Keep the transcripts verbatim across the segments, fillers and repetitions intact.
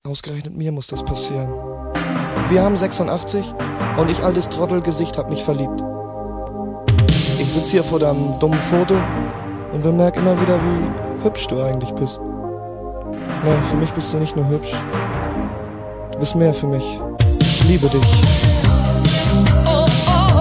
Ausgerechnet mir muss das passieren. Wir haben sechsundachtzig und ich, altes Trottelgesicht, hab mich verliebt. Ich sitz hier vor deinem dummen Foto und bemerk immer wieder, wie hübsch du eigentlich bist. Nee, für mich bist du nicht nur hübsch. Du bist mehr für mich. Ich liebe dich. Oh, oh.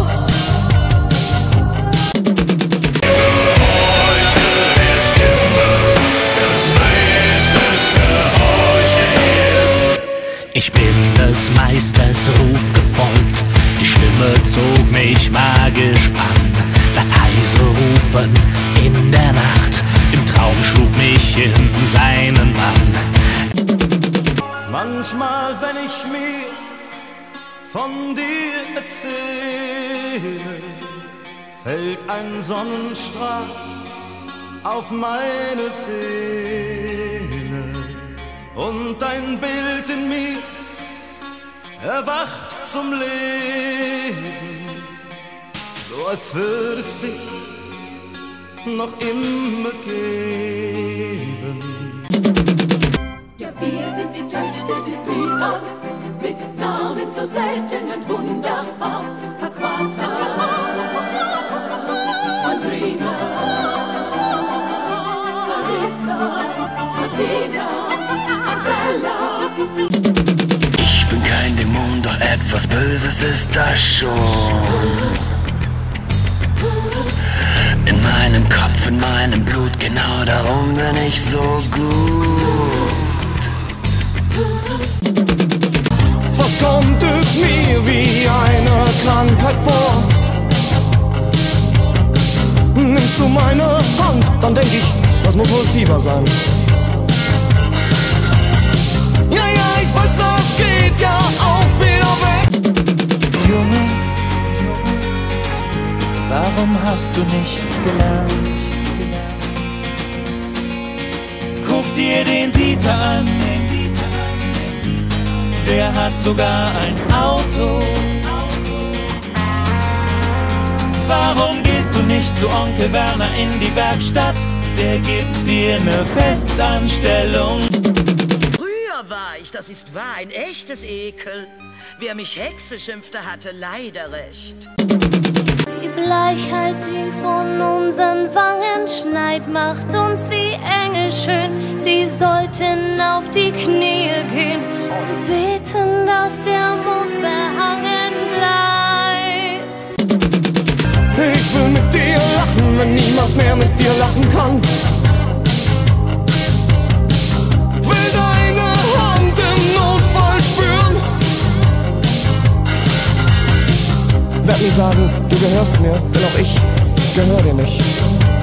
Ich bin des Meisters Ruf gefolgt, die Stimme zog mich magisch an. Das heise Rufen in der Nacht, im Traum schlug mich in seinen Bann. Manchmal, wenn ich mir von dir erzähle, fällt ein Sonnenstrahl auf meine Seele und ein Bild in mir erwacht zum Leben, so als würde es dich noch immer geben. Ja, wir sind die Töchter des Südern, mit Namen so selten und wunderbar. Aquata, Andrina, Arista, Athena, Adela. Ich bin kein Dämon, doch etwas Böses ist das schon. In meinem Kopf, in meinem Blut, genau darum bin ich so gut. Was kommt es mir wie eine Krankheit vor? Nimmst du meine Hand, dann denk ich, das muss wohl Fieber sein. Ja, ja, ich weiß, das geht ja auch wieder weg. Junge, warum hast du nichts gelernt? Guck dir den Dieter an, der hat sogar ein Auto. Warum gehst du nicht zu Onkel Werner in die Werkstatt? Der gibt dir ne Festanstellung. Früher war ich, das ist wahr, ein echtes Ekel. Wer mich Hexe schimpfte, hatte leider recht. Die Bleichheit, die von unseren Wangen schneit, macht uns wie Engel schön. Sie sollten auf die Knie gehen und beten, dass der Mond verhangen bleibt. Ich will mit dir lachen, wenn niemand mehr mit dir lachen kann. Will deine Hand im Notfall spüren. Werd nie sagen, du gehörst mir, denn auch ich gehör dir nicht.